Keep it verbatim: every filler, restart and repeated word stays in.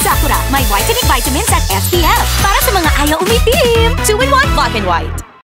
Sakura, may whitening vitamins at S P F para sa mga ayaw umitim. two in one Black and White.